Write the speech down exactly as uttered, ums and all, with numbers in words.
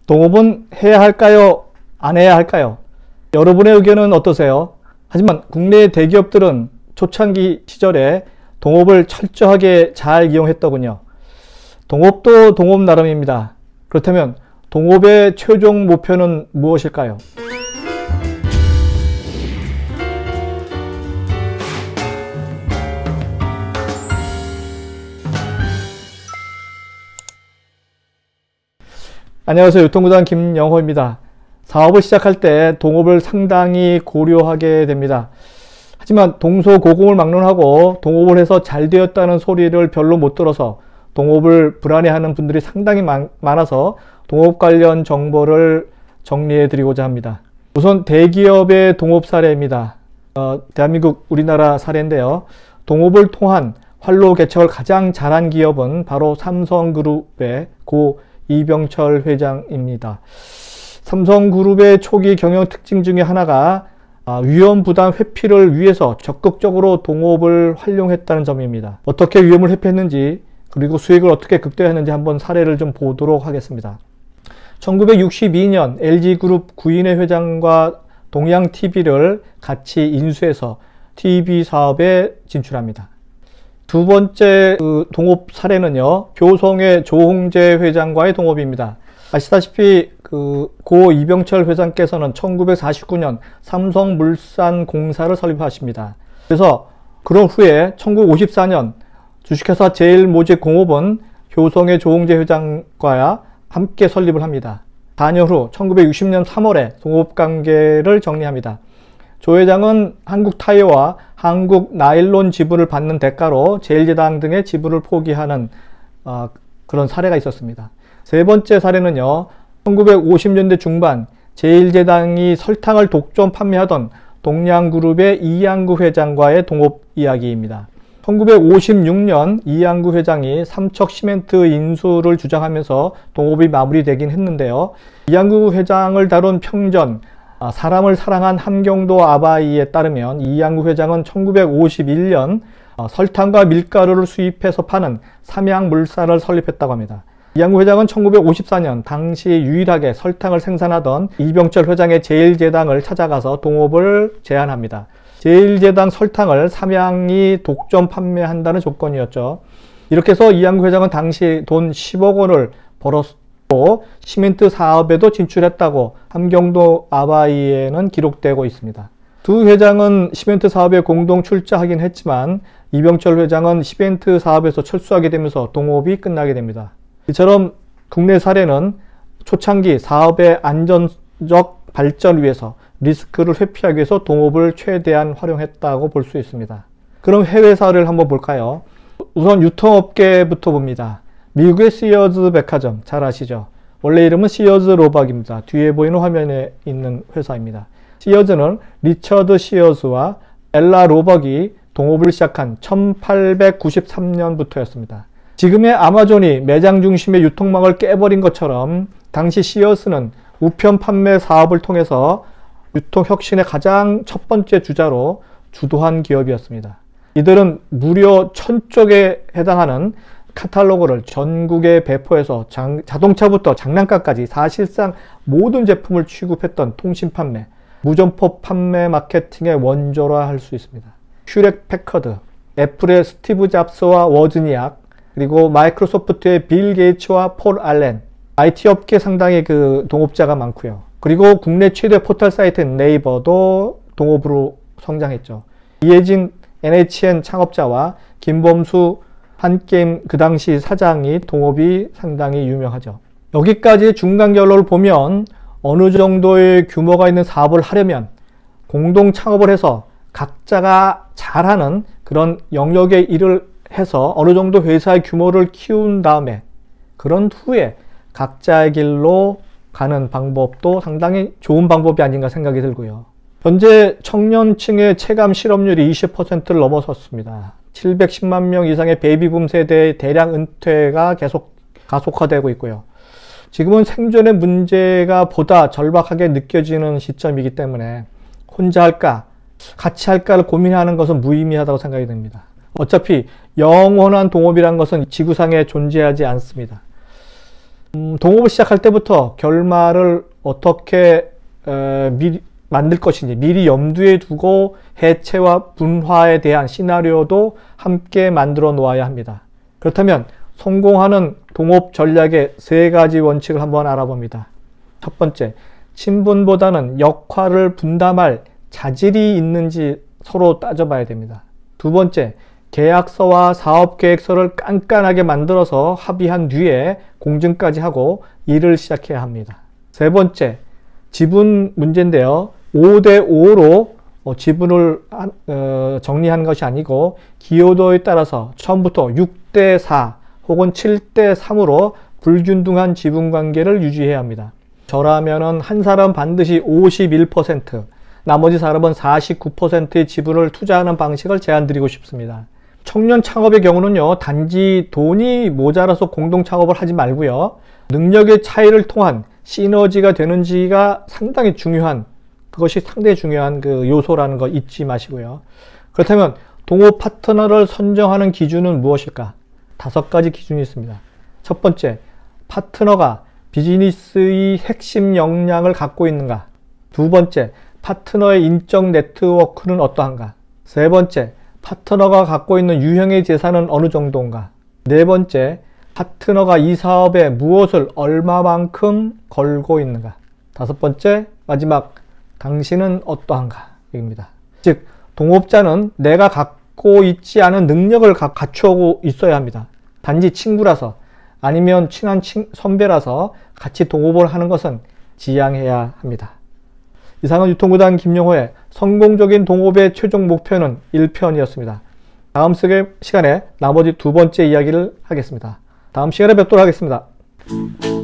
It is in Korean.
동업은 해야 할까요? 안 해야 할까요? 여러분의 의견은 어떠세요? 하지만 국내 대기업들은 초창기 시절에 동업을 철저하게 잘 이용했더군요. 동업도 동업 나름입니다. 그렇다면 동업의 최종 목표는 무엇일까요? 안녕하세요. 유통구단 김영호입니다. 사업을 시작할 때 동업을 상당히 고려하게 됩니다. 하지만 동서고금을 막론하고 동업을 해서 잘 되었다는 소리를 별로 못 들어서 동업을 불안해하는 분들이 상당히 많, 많아서 동업 관련 정보를 정리해 드리고자 합니다. 우선 대기업의 동업 사례입니다. 어, 대한민국 우리나라 사례인데요. 동업을 통한 활로 개척을 가장 잘한 기업은 바로 삼성그룹의 고 이병철 회장입니다. 삼성그룹의 초기 경영 특징 중에 하나가 위험 부담 회피를 위해서 적극적으로 동업을 활용했다는 점입니다. 어떻게 위험을 회피했는지 그리고 수익을 어떻게 극대화했는지 한번 사례를 좀 보도록 하겠습니다. 천구백육십이 년 엘지그룹 구인회 회장과 동양티비를 같이 인수해서 티비 사업에 진출합니다. 두 번째 그 동업 사례는요, 교성의 조홍재 회장과의 동업입니다. 아시다시피 그 고 이병철 회장께서는 천구백사십구 년 삼성물산공사를 설립하십니다. 그래서 그런 후에 천구백오십사 년 주식회사 제일모직공업은 교성의 조홍재 회장과 함께 설립을 합니다. 사 년 후 천구백육십 년 삼월에 동업관계를 정리합니다. 조 회장은 한국타이어와 한국나일론 지분을 받는 대가로 제일제당 등의 지분을 포기하는 어, 그런 사례가 있었습니다. 세 번째 사례는요, 천구백오십 년대 중반 제일제당이 설탕을 독점 판매하던 동양그룹의 이양구 회장과의 동업 이야기입니다. 천구백오십육 년 이양구 회장이 삼척시멘트 인수를 주장하면서 동업이 마무리되긴 했는데요. 이양구 회장을 다룬 평전 사람을 사랑한 함경도 아바이에 따르면 이양구 회장은 천구백오십일 년 설탕과 밀가루를 수입해서 파는 삼양물산을 설립했다고 합니다. 이양구 회장은 천구백오십사 년 당시 유일하게 설탕을 생산하던 이병철 회장의 제일제당을 찾아가서 동업을 제안합니다. 제일제당 설탕을 삼양이 독점 판매한다는 조건이었죠. 이렇게 해서 이양구 회장은 당시 돈 십억 원을 벌었고 시멘트 사업에도 진출했다고 함경도 아바이에는 기록되고 있습니다. 두 회장은 시멘트 사업에 공동 출자하긴 했지만 이병철 회장은 시멘트 사업에서 철수하게 되면서 동업이 끝나게 됩니다. 이처럼 국내 사례는 초창기 사업의 안전적 발전을 위해서 리스크를 회피하기 위해서 동업을 최대한 활용했다고 볼 수 있습니다. 그럼 해외 사례를 한번 볼까요? 우선 유통업계부터 봅니다. 미국의 시어즈 백화점 잘 아시죠? 원래 이름은 시어즈 로박입니다. 뒤에 보이는 화면에 있는 회사입니다. 시어즈는 리처드 시어즈와 엘라 로박이 동업을 시작한 천팔백구십삼 년부터였습니다. 지금의 아마존이 매장 중심의 유통망을 깨버린 것처럼 당시 시어즈는 우편 판매 사업을 통해서 유통혁신의 가장 첫 번째 주자로 주도한 기업이었습니다. 이들은 무려 천 쪽에 해당하는 카탈로그를 전국에 배포해서 장, 자동차부터 장난감까지 사실상 모든 제품을 취급했던 통신 판매, 무점포 판매 마케팅의 원조라 할 수 있습니다. 휴렛 패커드, 애플의 스티브 잡스와 워즈니악, 그리고 마이크로소프트의 빌 게이츠와 폴 알렌, 아이티 업계 상당히 그 동업자가 많고요. 그리고 국내 최대 포털 사이트인 네이버도 동업으로 성장했죠. 이혜진 엔에이치엔 창업자와 김범수 한게임 그 당시 사장이 동업이 상당히 유명하죠. 여기까지 중간 결론을 보면 어느 정도의 규모가 있는 사업을 하려면 공동 창업을 해서 각자가 잘하는 그런 영역의 일을 해서 어느 정도 회사의 규모를 키운 다음에 그런 후에 각자의 길로 가는 방법도 상당히 좋은 방법이 아닌가 생각이 들고요. 현재 청년층의 체감 실업률이 이십 퍼센트를 넘어섰습니다. 칠백십만 명 이상의 베이비붐 세대의 대량 은퇴가 계속 가속화되고 있고요. 지금은 생존의 문제가 보다 절박하게 느껴지는 시점이기 때문에 혼자 할까, 같이 할까를 고민하는 것은 무의미하다고 생각이 듭니다. 어차피 영원한 동업이란 것은 지구상에 존재하지 않습니다. 음, 동업을 시작할 때부터 결말을 어떻게 에, 미리, 만들 것인지 미리 염두에 두고 해체와 분화에 대한 시나리오도 함께 만들어 놓아야 합니다. 그렇다면 성공하는 동업 전략의 세 가지 원칙을 한번 알아봅니다. 첫 번째, 친분보다는 역할을 분담할 자질이 있는지 서로 따져봐야 됩니다. 두 번째, 계약서와 사업계획서를 깐깐하게 만들어서 합의한 뒤에 공증까지 하고 일을 시작해야 합니다. 세 번째, 지분 문제인데요. 오 대 오로 어, 지분을 어, 정리한 것이 아니고 기여도에 따라서 처음부터 육 대 사 혹은 칠 대 삼으로 불균등한 지분 관계를 유지해야 합니다. 저라면은 한 사람 반드시 오십일 퍼센트, 나머지 사람은 사십구 퍼센트의 지분을 투자하는 방식을 제안드리고 싶습니다. 청년 창업의 경우는요, 단지 돈이 모자라서 공동 창업을 하지 말고요, 능력의 차이를 통한 시너지가 되는지가 상당히 중요한, 그것이 상당히 중요한 그 요소라는 거 잊지 마시고요. 그렇다면 동업 파트너를 선정하는 기준은 무엇일까? 다섯 가지 기준이 있습니다. 첫 번째, 파트너가 비즈니스의 핵심 역량을 갖고 있는가? 두 번째, 파트너의 인적 네트워크는 어떠한가? 세 번째, 파트너가 갖고 있는 유형의 재산은 어느 정도인가? 네 번째, 파트너가 이 사업에 무엇을 얼마만큼 걸고 있는가? 다섯 번째, 마지막, 당신은 어떠한가? 입니다. 즉, 동업자는 내가 갖고 있지 않은 능력을 갖추고 있어야 합니다. 단지 친구라서 아니면 친한 친, 선배라서 같이 동업을 하는 것은 지양해야 합니다. 이상은 유통구단 김영호의 성공적인 동업의 최종 목표는 일 편이었습니다. 다음 시간에 나머지 두 번째 이야기를 하겠습니다. 다음 시간에 뵙도록 하겠습니다.